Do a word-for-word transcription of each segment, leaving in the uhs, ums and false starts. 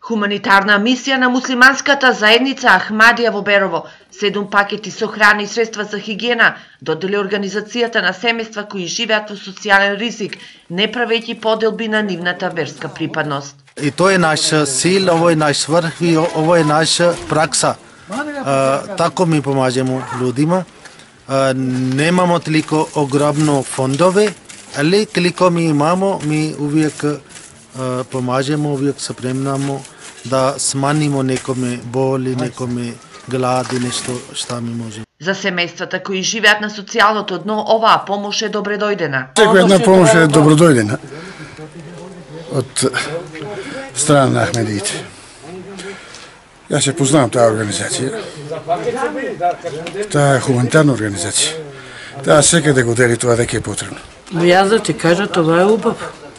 Хуманитарна мисија на муслиманската заедница Ахмадија во Берово, седум пакети со храна и средства за хигиена, додели организацијата на семејства кои живеат во социјален ризик, не правејќи поделби на нивната верска припадност. И тоа е наш сил, ово е наш врх и ово е наша пракса. Тако ми помаѓамо луѓима. Немамо толико огромно фондове, али колико ми имамо, ми увек помаѓамо, увек се премнамо да сманимо некоме боли, некоме глади, нешто што ми може. За семејствата кои живеат на социјалното дно, оваа помош е добредојдена. Секоја една помош е добродојдена од страна на Ахмедиите. Јас ја познавам таа организација. Таа е хуманитарна организација. Таа секаде го дели тоа дека е потребно. Јас да ти кажа, тоа е убав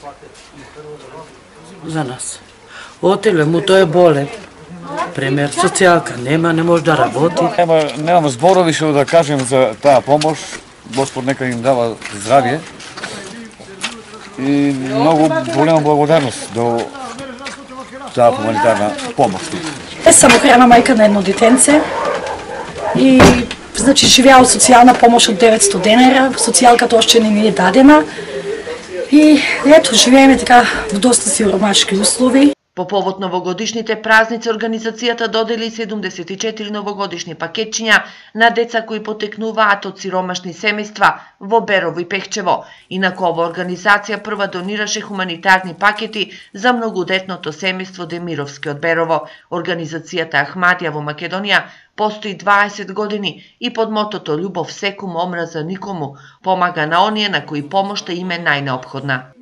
за нас. Отеле му, тој е болен. Премиер социјалка, нема, не може да работи. Нема, немам зборови што да кажем за таа помош. Господ нека им дава здравје. И многу голема благодарност до таа хуманитарна помош. Е самохрана мајка на едно детенце и значи живеа од социјална помош од деветсто денара, социјалката оште не ни е дадена и ето живееме така во доста сиромашки услови. По повод новогодишните празници, организацијата додели седумдесет и четири новогодишни пакетчиња на деца кои потекнуваат од сиромашни семејства во Берово и Пехчево. Инаку ова организација прва донираше хуманитарни пакети за многодетното семејство Демировски од Берово. Организацијата Ахмадија во Македонија постои дваесет години и под мотото "Љубов секум, омраза никому" помага на оние на кои помошта им е најнеопходна.